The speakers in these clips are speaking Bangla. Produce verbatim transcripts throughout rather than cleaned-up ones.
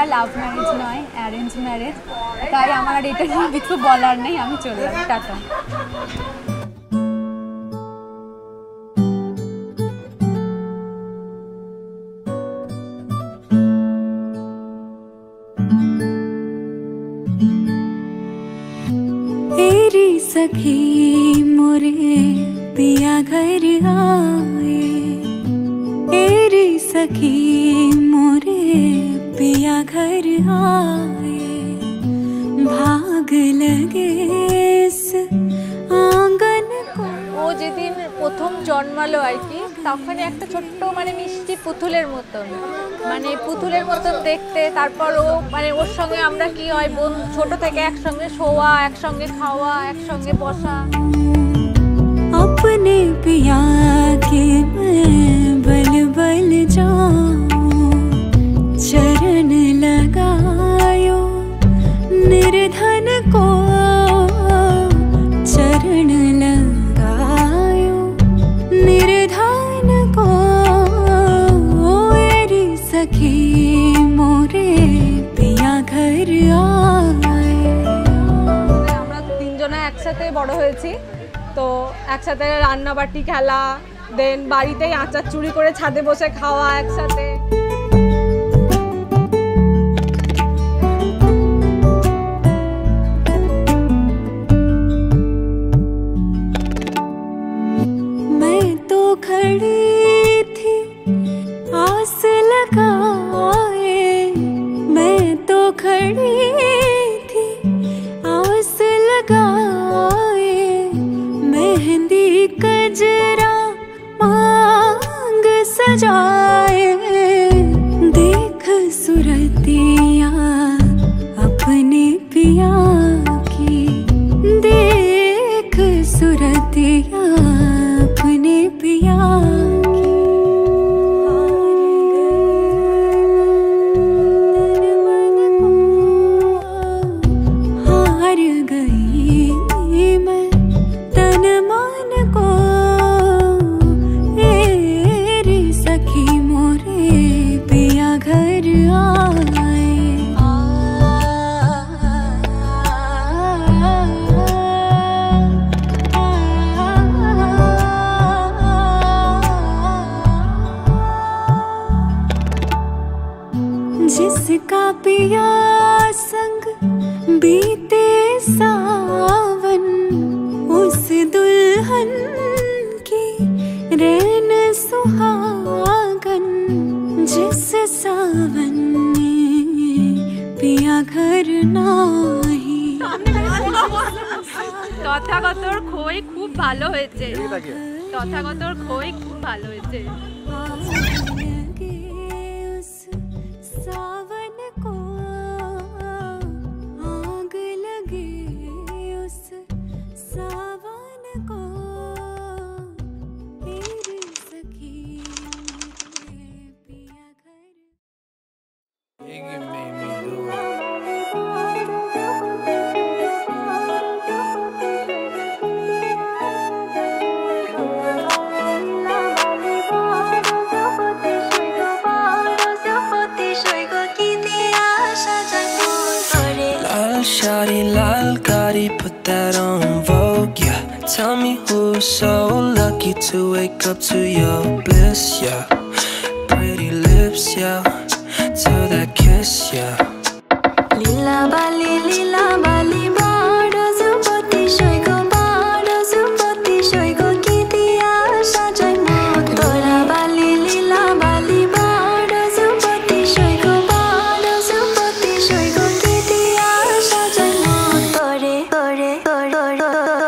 লাভ ম্যারেজ নয়, অ্যারেঞ্জ ম্যারেজ, তাই আমার আর এটা নিয়ে কিছু বলার নেই, আমি চললাম, টাটা। सखी मोरे पिया घर आए, एरी सखी मोरे पिया घर आए, भाग लगे इस आंगन को। ও যেদিন প্রথম জন্মালো আর কি, তখন একটা ছোট্ট মানে মিষ্টি পুতুলের মতন, মানে পুতুলের মতন দেখতে। তারপর ও মানে ওর সঙ্গে আমরা কি হয় ছোট থেকে একসঙ্গে শোয়া, একসঙ্গে খাওয়া, একসঙ্গে বসা। अपने पिया के मैं बल बल जाऊं, चरण लगायो निर्धन को, चरण लगायो निर्धन को, एरी सखी मोरे पिया घर आए। আমরা তিনজনে একসাথে বড় হয়েছি, তো একসাথে রান্নাবাটি খেলা, দেন বাড়িতেই আচার চুরি করে ছাদে বসে খাওয়া একসাথে। मैं तो खड़ी थी आस लगाए, मैं तो खड़ी थी आस लगाए, मेहंदी कजरा मांग सजाए, देख सुरतिया अपने पिया की, देख सुरतिया अपने पिया की। हार गई मैं तन मन को, एरी सखी मोरे पिया घर आए। जिसका पिया संग बीते सावन, उस दुल्हन की रैन सुहागन, जिस सावन में पिया घर नाही। তথাগতর খই খুব ভালো হয়েছে, তথাগতর খই খুব ভালো হয়েছে। सावन को आग लगे उस सावन को, तेरी सखी पिया घर। Shawty lal gotti, put that on Vogue, yeah. Tell me who's so lucky to wake up to your bliss, yeah. Pretty lips, yeah. To that kiss, yeah. Lila bali, lila bali, bado zupati shoygo, bado zupati shoygo, kitiya sajai motora. Bali, lila bali, bado zupati shoygo, bado zupati shoygo, kitiya sajai motore, tore, tore, tore.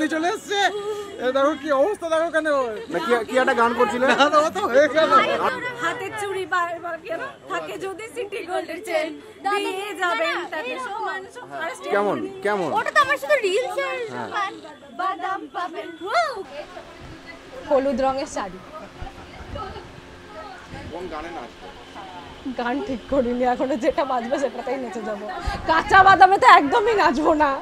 নিয়ে চলে এসছে। এ দেখো কি অবস্থা, দেখো কেন না কি কি একটা গান করছিলেন? হয়ে গেল। হাতে চুড়ি থাকে যদি সিটি গোল্ডের চেন দিয়ে যাবেন তাতে সমান সমান। কেমন কেমন? ওটা তো আমার শুধু রিলস এর বাদাম পাবেন। হলুদ রঙের শাড়ি। কোন গানে নাচবে? গান ঠিক করিনি এখনো, যেটা বাজবে সেটাতেই নেচে যাবো। কাঁচা বাদামে তো একদমই নাচবো না।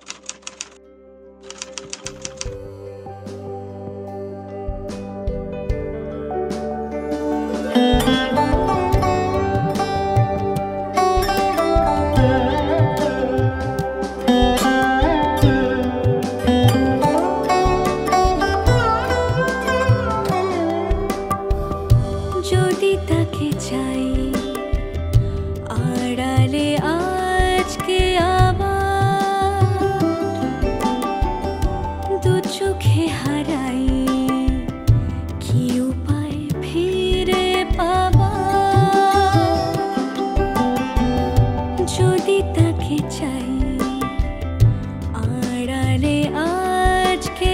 যদি তাকে চাই আড়ালে আজকে আবার দু চোখে হারাই কি উপায় ফিরে পাবার। যদি তাকে চাই আড়ালে আজকে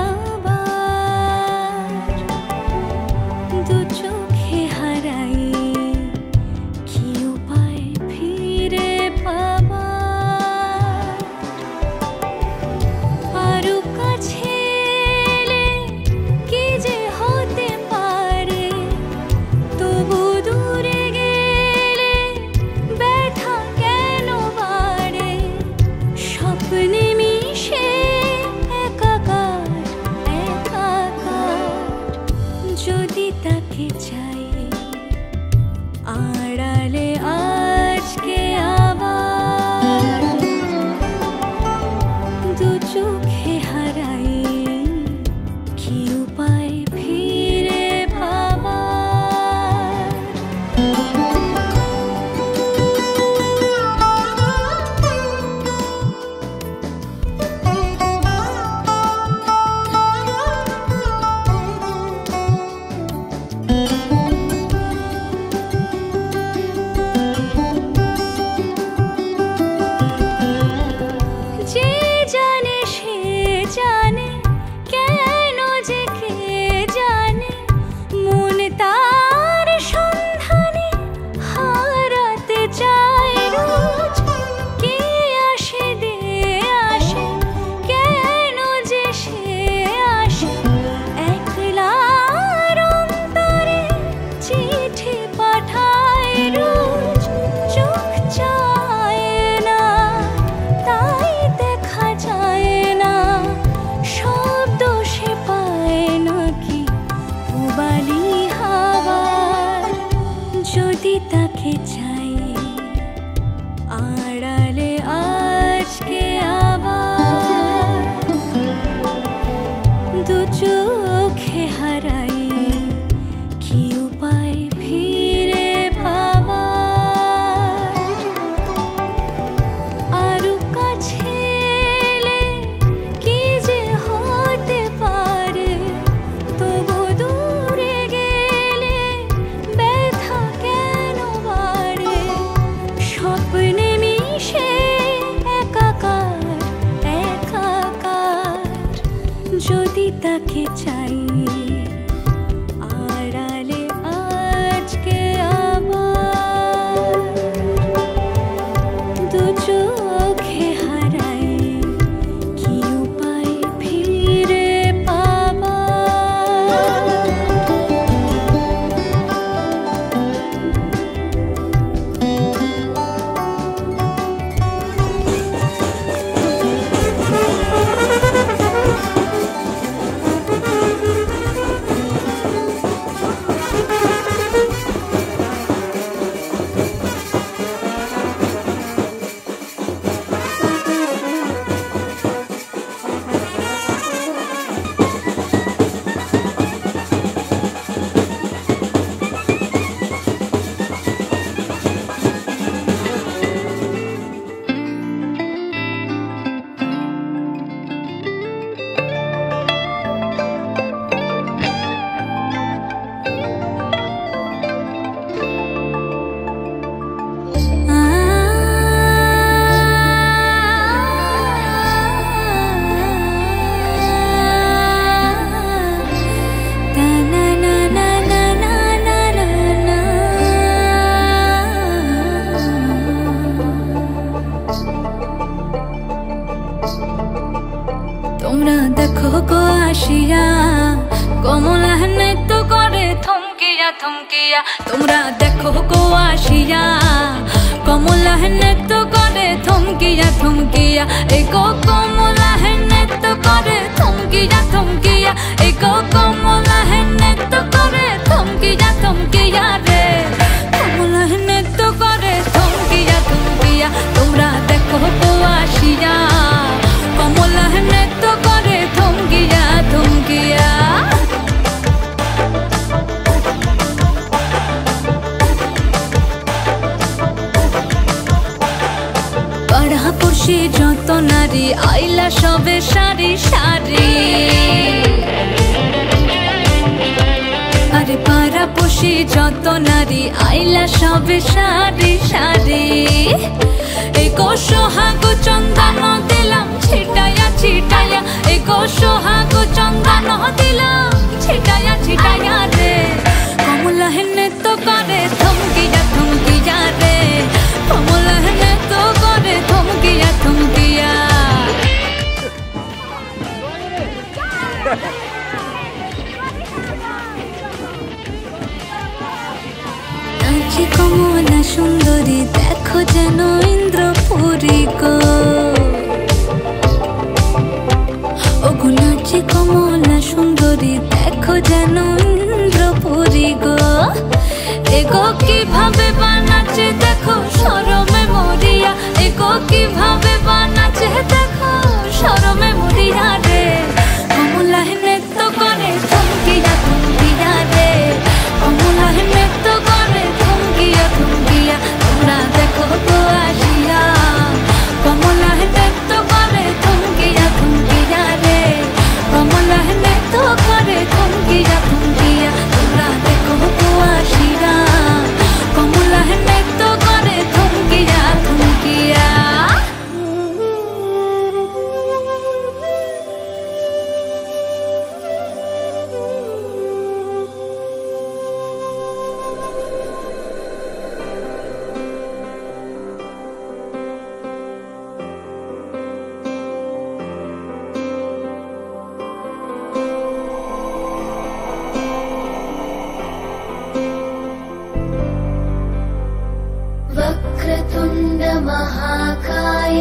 আবার দু চোখে হারাই কি উপায় ফিরে পাবার। আরো কাছে এলে কমলা নৃত্য করে থমকিয়া থমকিয়া তোমরা দেখো গো আসিয়া কমলা নৃত্য করে থমকিয়া থমকিয়া এই গো কমলা নৃত্য করে থমকিয়া থমকিয়া এই গো কমলা নৃত্য করে থমকিয়া থমকিয়া রে কমলা নৃত্য করে থমকিয়া থমকিয়া তোমরা দেখো গো আসিয়া কমলা নৃত্য করে থমকিয়া থমকিয়া পাড়াপড়শি যত নারী আইলা সবে সারি সারি আরে পাড়াপড়শি যত নারী আইলা সবে সারি সারি এই গো সোহাগ চন্দন দিলাম ছিটায়া ছিটায়া এই গো সোহাগ চন্দন দিলাম ছিটায়া ছিটায়া রে কমলা নৃত্য করে থমকিয়া থমকিয়া রে কমলা নৃত্য করে থমকিয়া থমকিয়া নাচে কমলা সুন্দরী দেখো যেন ইন্দ্রপুরী গো ওগো নাচে কমলা সুন্দরী দেখো যেন ইন্দ্রপুরী গো এগো কিভাবে বানাচ্ছে দেখো শরমে মরিয়া এগো কিভাবে বানাচ্ছে দেখো শরমে মরিয়া রে কমলা নৃত্য করে থমকিয়া থমকিয়া রে কমলা নৃত্য করে থমকিয়া থমকিয়া তোমরা দেখো গো আসিয়া কমলা নৃত্য করে থমকিয়া থমকিয়া রে কমলা নৃত্য করে থমকিয়া থমকিয়া তোমরা দেখো গো আসিয়া কমলা নৃত্য করে থমকিয়া থমকিয়া वक्रतुण्ड महाकाय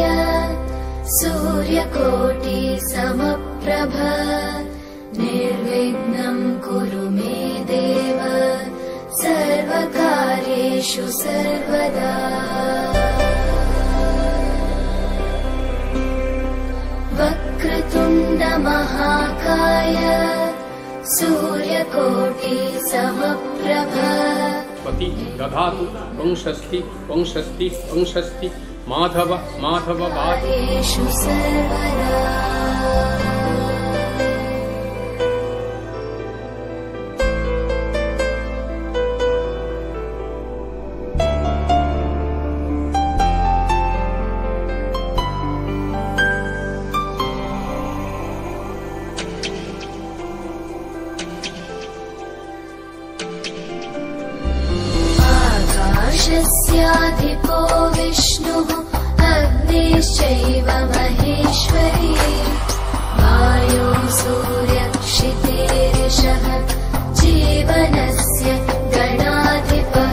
सूर्यकोटि समप्रभ निर्विघ्नं कुरु मे देव सर्वकार्येषु सर्वदा वक्रतुण्ड महाकाय सूर्यकोटि समप्रभ पति दधातु ओं षष्ठी ओं षष्ठी ओं षष्ठी माधव माधव कार्येषु सर्वदा आकाशस्याधिपो विष्णुः अग्निश्चैव महेश्वरी वायो सूर्यक्षितेरिषः जीवनस्य गणाधिपः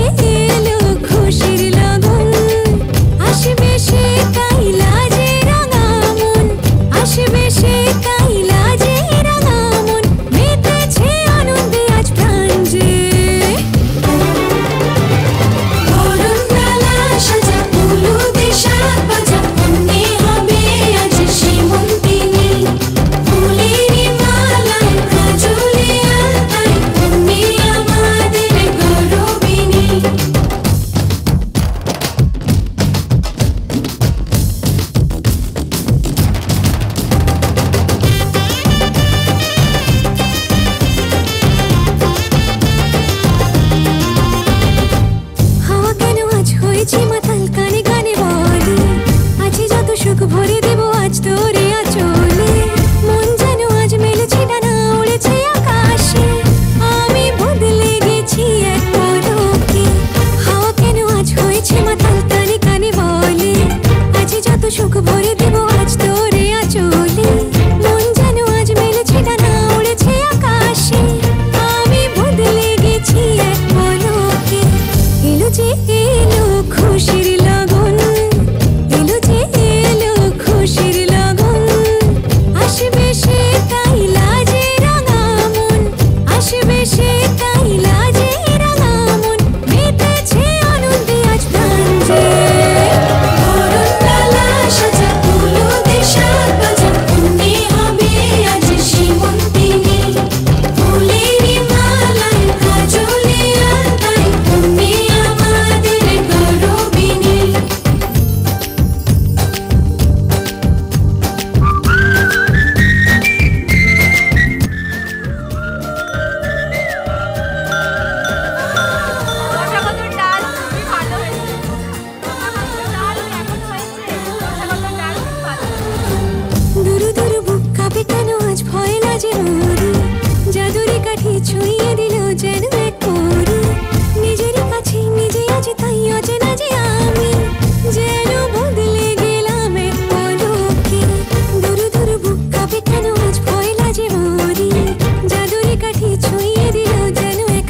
আসবে সে কাইলা যে রঙ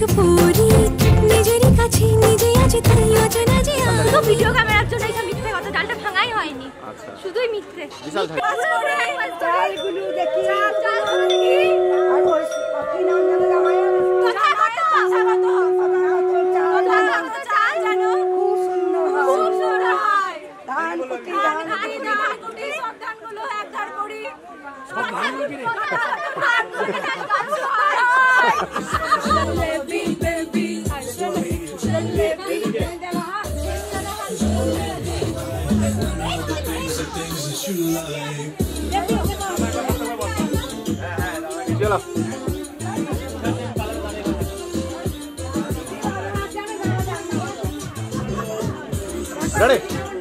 পুরি নিজেরই কাছে নিজে আছে তাই অজানা যে তো ভিডিও ক্যামেরার জন্য এটা মিথ্যে কথা, ডালটা ভাঙাই হয়নি, শুধুই মিথ্যে। বিশাল ঝাড়ি। চালগুলো দেখি চাল দেখি আর ওই কি নাম জানো জামাইয়া কথা কথা চাল জানো খুব সুন্দর খুব সুন্দর হয়। ধান কুটি ধান কুটি ধান কুটি সব ধানগুলো এক ধার করি সব ধান কুটি রে ধান কুটি ধান হয়। বেবি বেবি বেবি চলো রেডি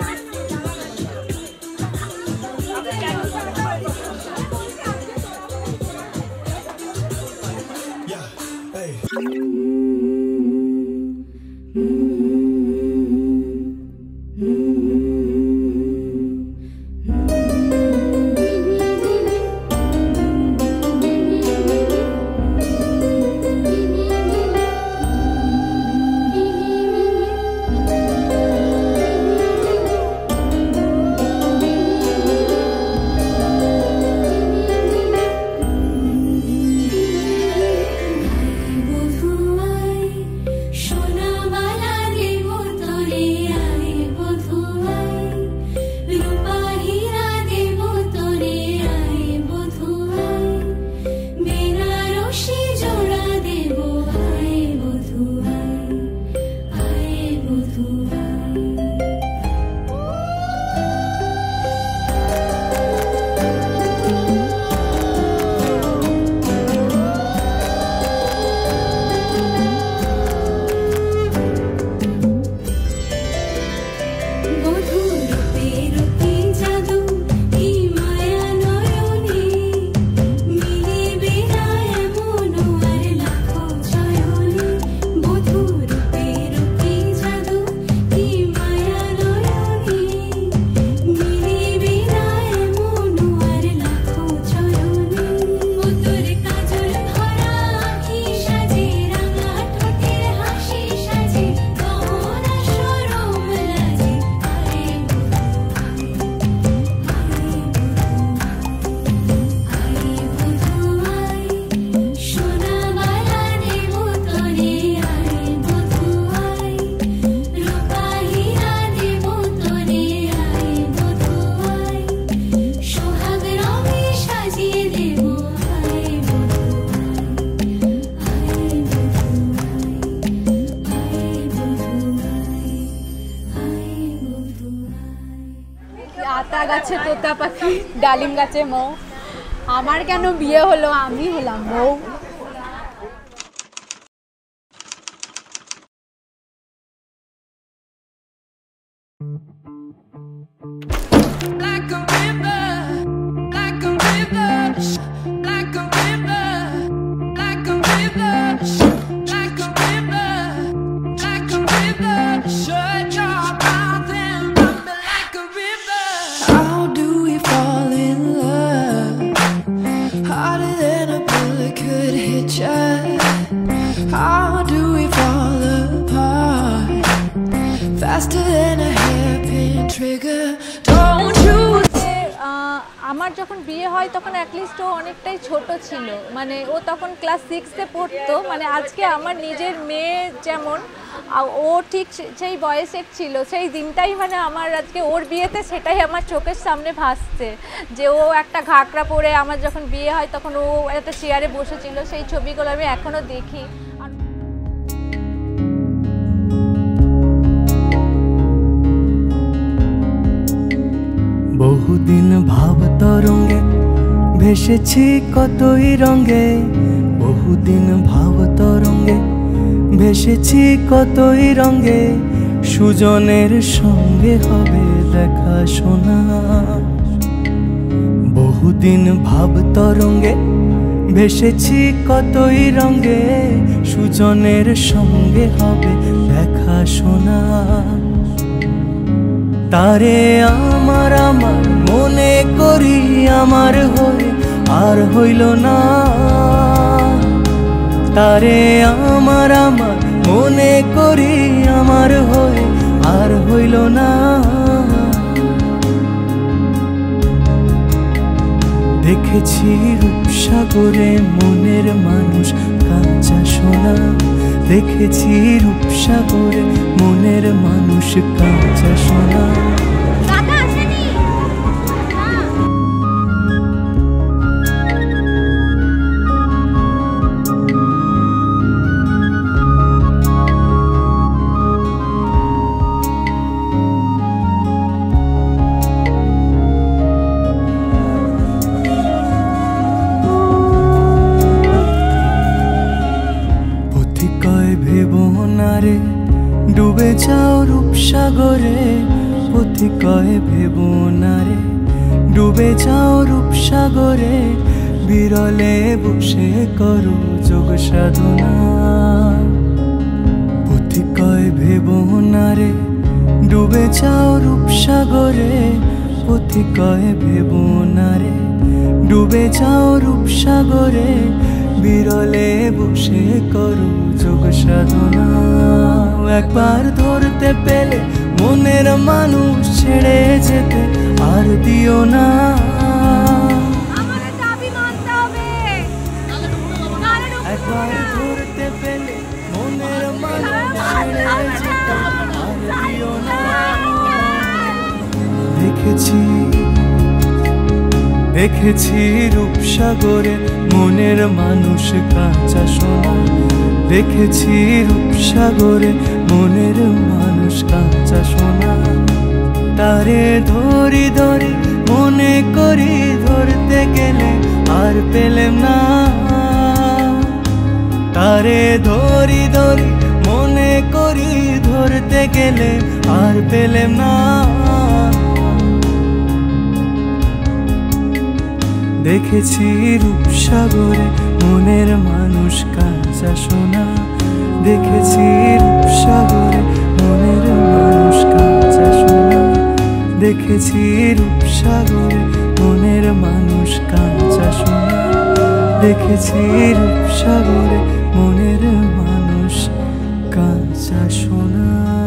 আতা গাছে তোতা পাখি, ডালিম গাছে মৌ, আমার কেন বিয়ে হলো, আমি হলাম মৌ। How do we fall apart faster than a hairpin trigger? Don't you? আমার যখন বিয়ে হয় তখন অ্যাটলিস্ট ও অনেকটাই ছোট ছিল, মানে ও তখন ক্লাস সিক্সে পড়তো। মানে আজকে আমার নিজের মেয়ে যেমন, ও ঠিক সেই বয়সের ছিল, সেই দিনটাই মানে আমার আজকে ওর বিয়েতে সেটাই আমার চোখের সামনে ভাসছে, যে ও একটা ঘাগরা পরে আমার যখন বিয়ে হয় তখন ও একটা চেয়ারে বসেছিল, সেই ছবিগুলো আমি এখনও দেখি। বহুদিন ভাব তরঙ্গে ভেসেছি কতই রঙে, বহুদিন ভাব তরঙ্গে ভেসেছি কতই রঙে, সুজনের সঙ্গে হবে দেখা শোনা। বহুদিন ভাব তরঙ্গে ভেসেছি কতই রঙে, সুজনের সঙ্গে হবে দেখা শোনা। তারে আমার আমার মনে করি আমার হয়ে আর হইল না, তারে আমার আমার মনে করি আমার হয়ে আর হইল না। দেখেছি রূপসাগরে মনের মানুষ কাঁচা সোনা, দেখেছি রূপসাগরে মনের মানুষ কাঁচা সোনা। ডুবে যাও রূপসাগরে, পথি কয় ভেব না রে, ডুবে যাও রূপসাগরে, বিরলে বসে করো যোগ সাধনা। পথি কয় ভেব না রে, ডুবে যাও রূপসাগরে, পথি কয় ভেব না রে, ডুবে যাও রূপসাগরে, বিরলে বসে করো যোগ সাধনা। একবার ধরতে পেলে মনের মানুষ ছেড়ে যেতে আর দিও না। একবার ধরতে পেলে মনের মানুষ ছেড়ে যেতে আর দিও না। দেখেছি দেখেছি রূপসাগরে মনের মানুষ কাঁচা সোনা, দেখেছি রূপসাগরে মনের মানুষ কাঁচা সোনা। তারে ধরি ধরি মনে করি ধরতে গেলে আর পেলেম না। তারে ধরি ধরি মনে করি ধরতে গেলে আর পেলেম না। দেখেছি রূপসাগরে মনের মানুষ কাঁচা সোনা, দেখেছি রূপসাগরে মনের মানুষ কাঁচা সোনা, দেখেছি রূপসাগরে মনের মানুষ কাঁচা সোনা, দেখেছি রূপসাগরে মনের মানুষ কাঁচা সোনা।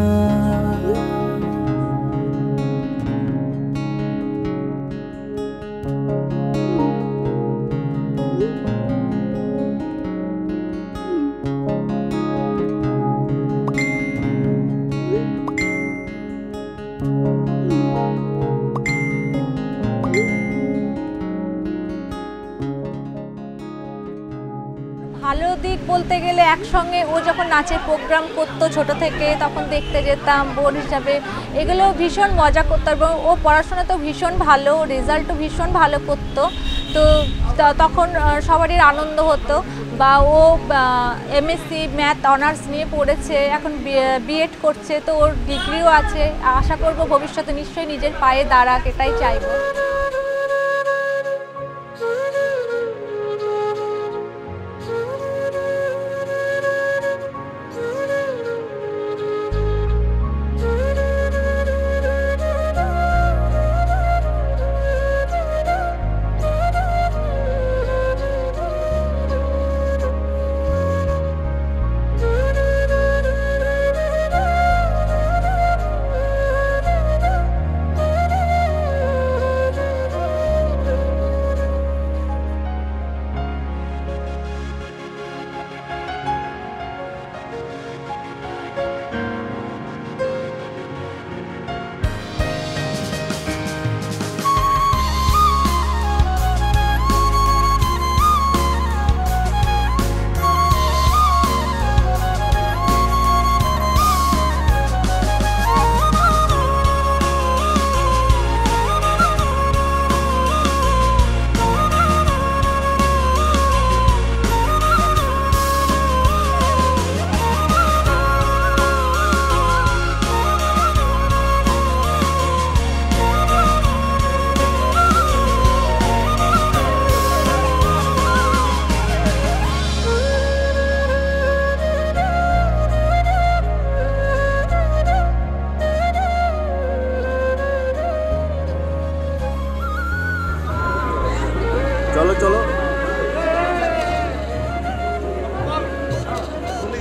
ভালো দিক বলতে গেলে একসঙ্গে ও যখন নাচের প্রোগ্রাম করতো ছোট থেকে, তখন দেখতে যেতাম বোন হিসাবে, এগুলো ভীষণ মজা করতো এবং ও পড়াশোনা তো ভীষণ ভালো, রেজাল্টও ভীষণ ভালো করতো। তো তখন সবারই আনন্দ হতো। বা ও এমএসসি ম্যাথ অনার্স নিয়ে পড়েছে, এখন বিএড করছে, তো ওর ডিগ্রিও আছে। আশা করব ভবিষ্যতে নিশ্চয়ই নিজের পায়ে দাঁড়াক, এটাই চাইবো।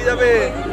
যাবে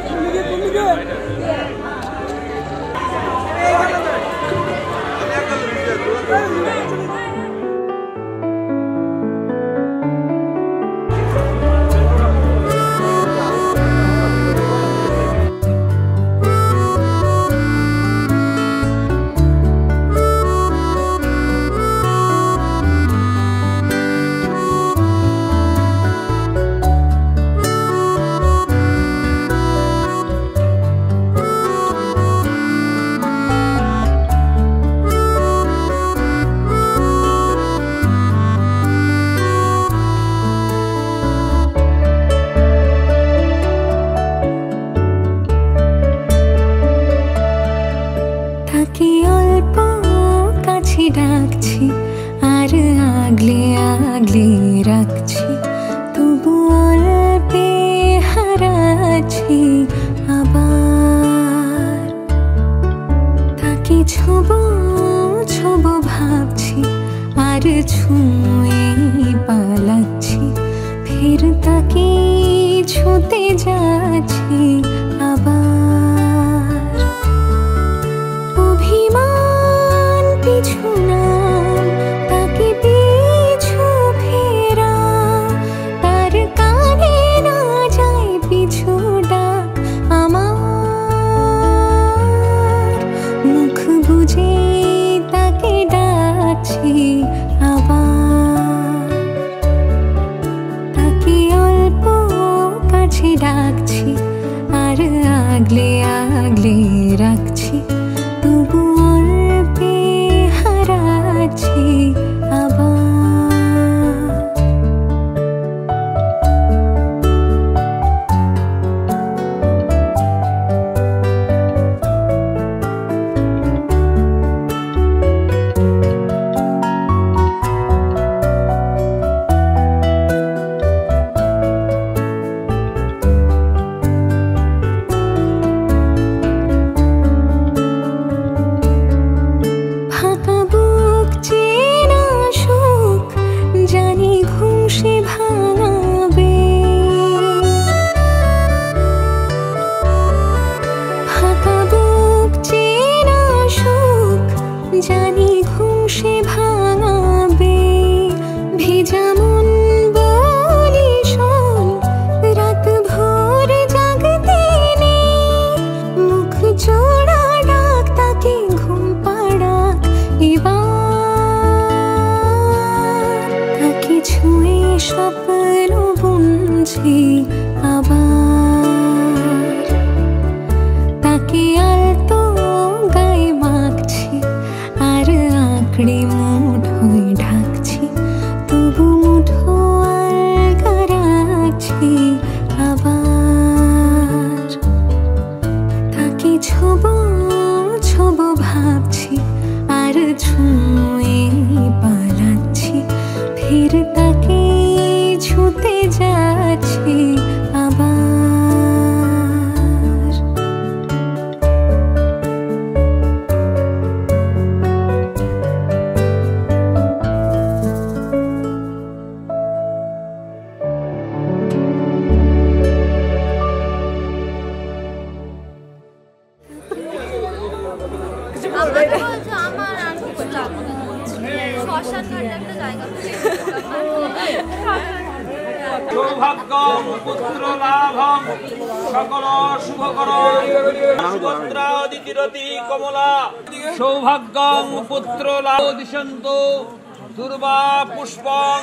ডাকছি আর আগলে আগলে রাখছি তবু অল্পে হারাচ্ছি আবার তাকে ছোব ছোব ভাবছি আর ছুঁয়ে পালাচ্ছি ফের তাকে ছুঁতে যাচ্ছি আবার অভিমান পিছু নাম তাকে পিছু ফেরা তার কানে না যায় পিছু ডাক আমার মুখ বুঝে তাকে ডাকছি আবার তাকে অল্প কাছে ডাকছি আর আগলে আগলে রাখছি তবু অল্পে হারাচ্ছি আবার ফাঁকা বুক চেনা সুখ জানি ঘুম সে ভাঙাবে ফাঁকা বুক চেনা সুখ জানি ঘুম সে ভাঙাবে ভেজা মন বলি শোন রাত ভোর জাগতে নেই মুখ জোড়া ডাক তাকে ঘুম পাড়াক এবার তাকে ছুঁয়ে স্বপ্ন বুনছি আবার তাকে আলতো গায়ে মাখছি আর আঁকড়ে মুঠোয় ঢাকছি তবু মুঠো আলগা রাখছি আবার তাকে ছোব ছোব ভাবছি আর ছুঁয়ে পালাচ্ছি ফের তাকে ছুঁতে যাচ্ছি আবার আমার আর শ্মশান ঘাটে একটা জায়গা সৌভাগ্যম পুত্র লাভম সকল শুভকরম সুভদ্রাদিতিরতি কমলা সৌভাগ্যম পুত্র লাভ দিশন্তু দুর্বা পুষ্পং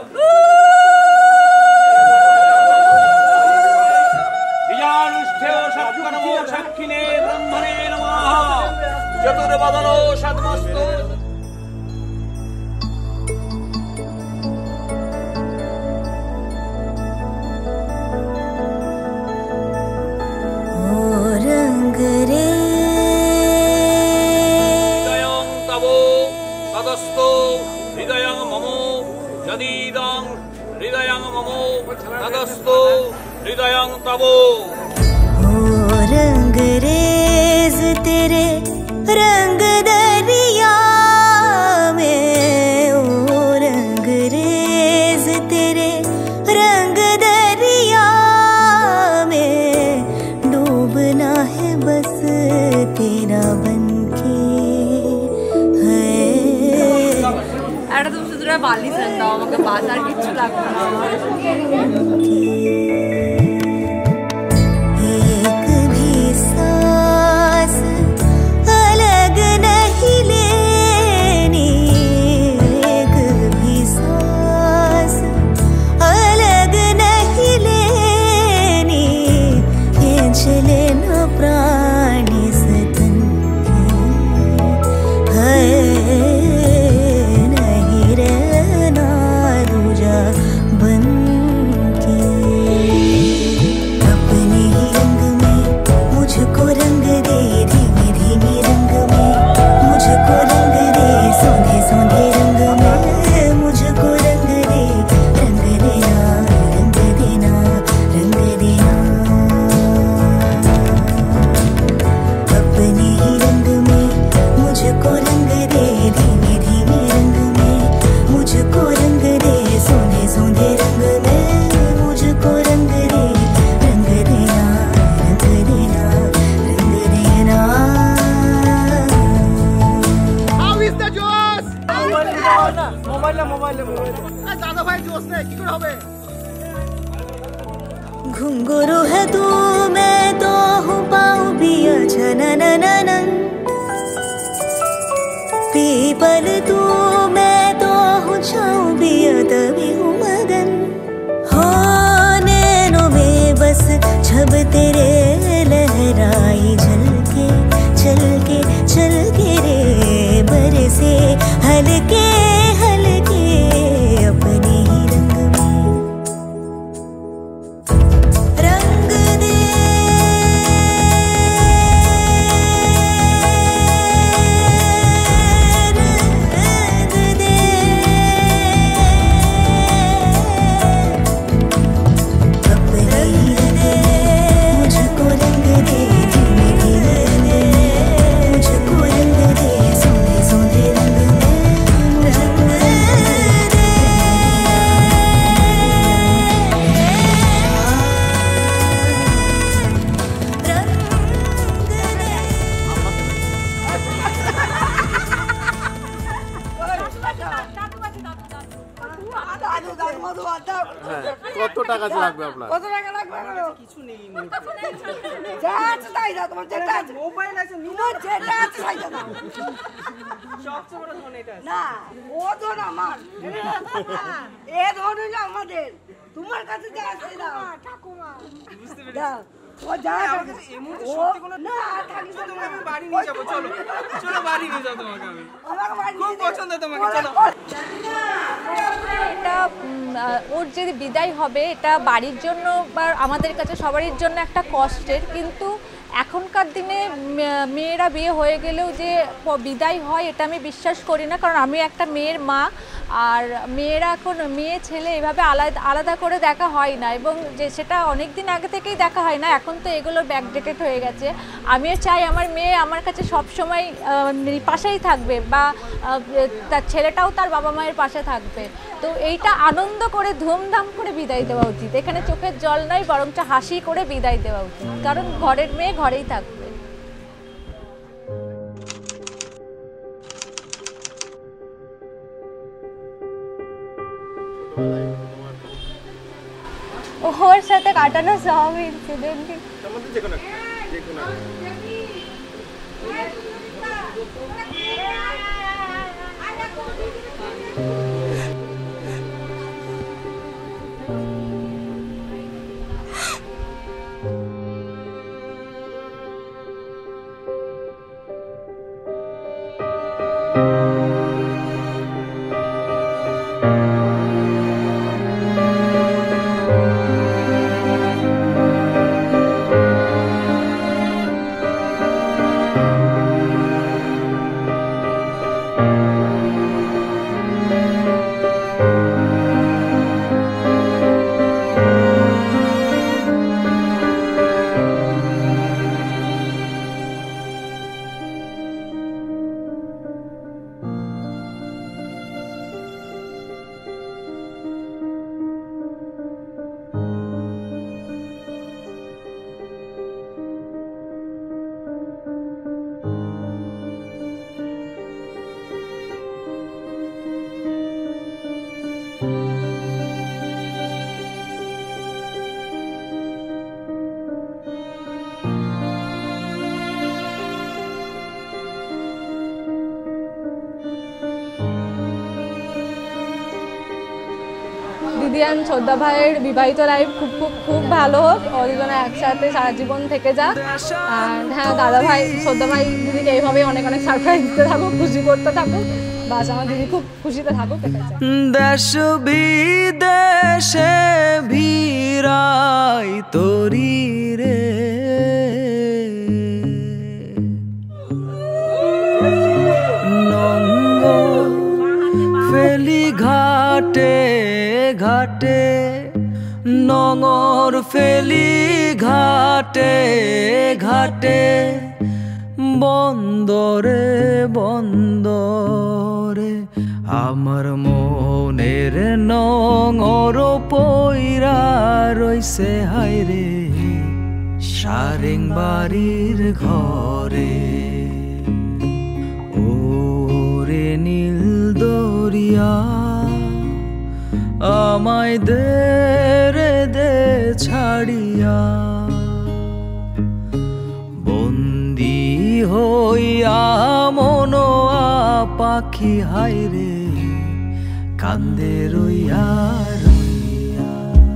বিজানুষ্ঠেয় সৎকর্ম সাক্ষিণে ব্রহ্মণে নমঃ চতুর্বদনো সদ্মস্তু হৃদয়ং তব তদস্তু হৃদয়ং মম যদিদং হৃদয়ং মম তদস্তু হৃদয়ং তব रंग रेज तेरे रंग दरिया में ओ रंग रेज तेरे रंग दरिया में বাস, আর কিচ্ছু লাগবে না আমার। एक भी सांस अलग नहीं लेनी, एक भी सांस अलग नहीं लेनी, ये चले न प्राणी सतन के, है नहीं रहना दूजा बन के। अपने ही रंग में मुझको रंग दे, धीमे धीमे रंग में मुझको रंग दे, सोने सोने रंग में मुझको रंग दे, रंग देना रंग देना रंग देना। अपने ही रंग में मुझको रंग दे, धीमे धीमे रंग में मुझको रंग दे, सोने सोने रंग में मुझको रंग दे, रंग देना रंग देना रंग देना। How is the Josh? Mobile না মোবাইল মোবাইল দাদা ভাই জোশ নেই কি করে হবে? घुंघरू है तू मैं तो हूँ पाऊँ पिया छननननन, पीपल तू मैं तो हूँ छाऊँ पिया तभी हूँ मगन। हो नैनों में बस छब तेरे लहराई झलके चलके चलके रे बरसे हल्के हल्के अपने ही रंग में रंग दे। रंग दे अपने ही रंग दे, मुझको रंग दे, धीमे धीमे रंग दे, मुझको रंग दे, सोने सोने रंग दे, रंग दे। দাদু দাদু মধু আদা কত টাকা লাগবে আপনার? কত টাকা লাগবে? কিছু নেই, যা আছে তাই দাও, তোমার যেটা আছে মোবাইল আছে, তোমার যেটা আছে তাই দাও। সবচেয়ে বড় ধন এটা না, ও ধন আমার, এ ধন হইলো আমাদের, তোমার কাছে যা আছে দাও ঠাকুমা, বুঝতে পেরেছি দাও। ও যা আমার কাছে এই মুহূর্তে সত্যি কোনো না থাকি, তোমাকে আমি বাড়ি নিয়ে যাব, চলো চলো বাড়ি নিয়ে যাও তোমাকে আমি, আমাকে বাড়ি খুব পছন্দ তোমাকে, চলো। এটা উম, আহ, ওর যে বিদায় হবে এটা বাড়ির জন্য বা আমাদের কাছে সবারই জন্য একটা কষ্টের, কিন্তু এখনকার দিনে মে- মেয়েরা বিয়ে হয়ে গেলেও যে প- বিদায় হয় এটা আমি বিশ্বাস করি না, কারণ আমি একটা মেয়ের মা, আর মেয়েরা এখন মেয়ে ছেলে এভাবে আলাদা আলাদা করে দেখা হয় না, এবং যে সেটা অনেক দিন আগে থেকেই দেখা হয় না, এখন তো এগুলো ব্যাকডেটেড হয়ে গেছে। আমিও চাই আমার মেয়ে আমার কাছে সবসময় পাশেই থাকবে, বা আহ, তার ছেলেটাও তার বাবা মায়ের পাশে থাকবে। তো এইটা আনন্দ করে ধুমধাম করে বিদায় দেওয়া উচিত, এখানে চোখের জল নয় বরঞ্চ হাসি করে বিদায় দেওয়া উচিত, কারণ ঘরের মেয়ে ঘরেই থাকবে। ওর সাথে কাটানো সব ইনসিডেন্ট দিদি আর শ্রদ্ধা ভাইয়ের বিবাহিত লাইফ খুব খুব খুব ভালো হোক, দুজনে একসাথে সারা জীবন থেকে যাক। আর হ্যাঁ, দাদা ভাই শ্রদ্ধা ভাই দিদিকে এইভাবেই অনেক অনেক সারপ্রাইজ দিতে থাকুক, খুশি করতে থাকুক, বাস আমার দিদি খুব খুশিতে থাকুক। দেশ বিদেশে ভিড়াই তোরি রে, নঙ্গ ফেলি ঘাটে ঘাটে, নঙর ফেলি ঘাটে ঘাটে, বন্দরে বন্দরে আমার মনের নঙর পইরা রইছে হায়রে সারেং বাড়ির ঘরে। ওরে নীল দরিয়া আমায় দে রে দে ছাড়িয়া, বন্দি হইয়া মনোয়া পাখি হায়রে কান্দে রইয়া রইয়া।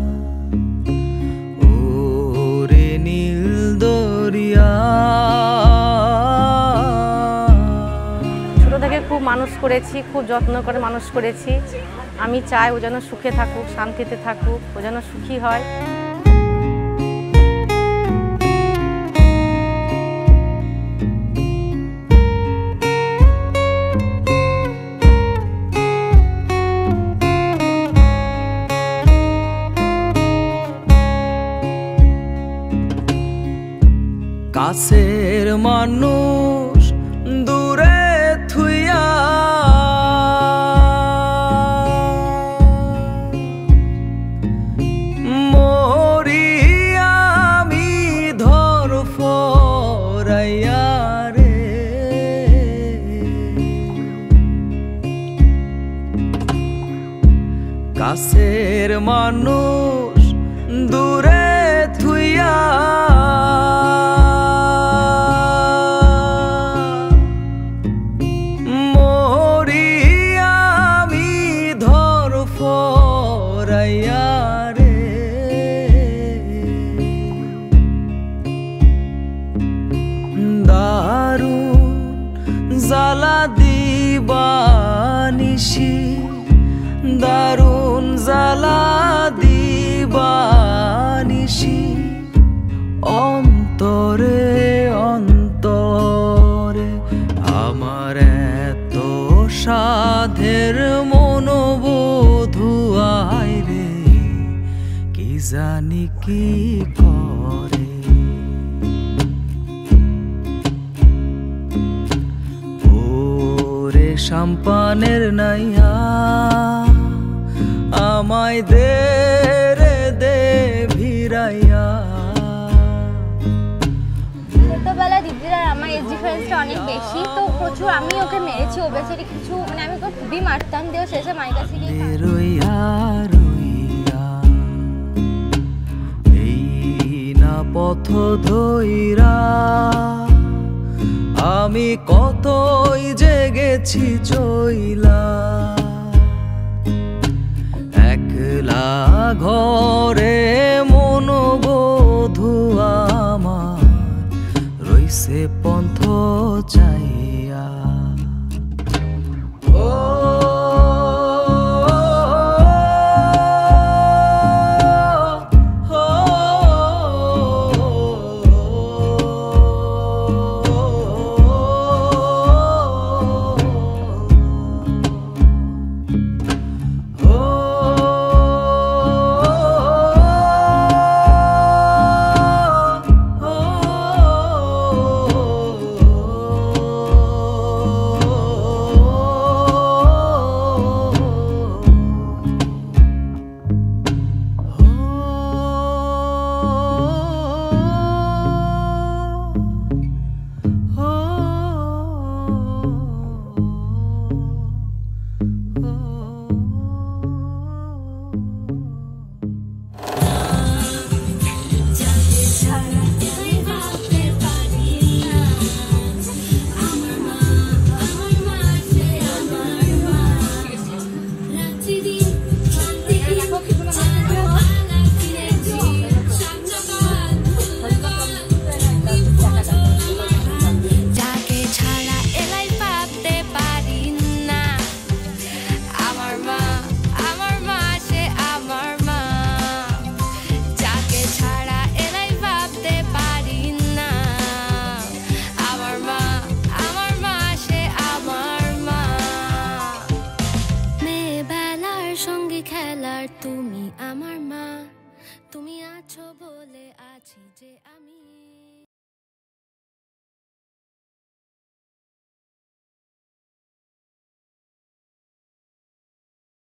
ওরে নীল দরিয়া। ছোট থেকে খুব মানুষ করেছি, খুব যত্ন করে মানুষ করেছি। আমি চাই ও যেন সুখে থাকুক, শান্তিতে থাকুক, ও যেন সুখী হয়। কাছের মানুষ দূরে থুইয়া, মরি আমি ধর ফরাইয়া রে, কাছের মানুষ দূরে থুইয়া, জ্বালা দিবানিশি দারুণ জ্বালা দিবানিশি, অন্তরে অন্তরে আমার এত সাধের মনোবধূ আইরে কি জানি কি করে। সম্পানের নাইয়া আমায় দে রে দে ভিড়াইয়া। ছোটবেলা দিদির আর আমার এজ ডিফারেন্সটা অনেক বেশি, তো প্রচুর আমি ওকে মেরেছি, ও বেচারি কিছু মানে আমি ওকে খুবই মারতাম, দিয়েও শেষে মায়ের কাছে গিয়ে রইয়া রইয়া এই না পথ ধইরা আমি কতই জেগেছি চইলা, একলা ঘরে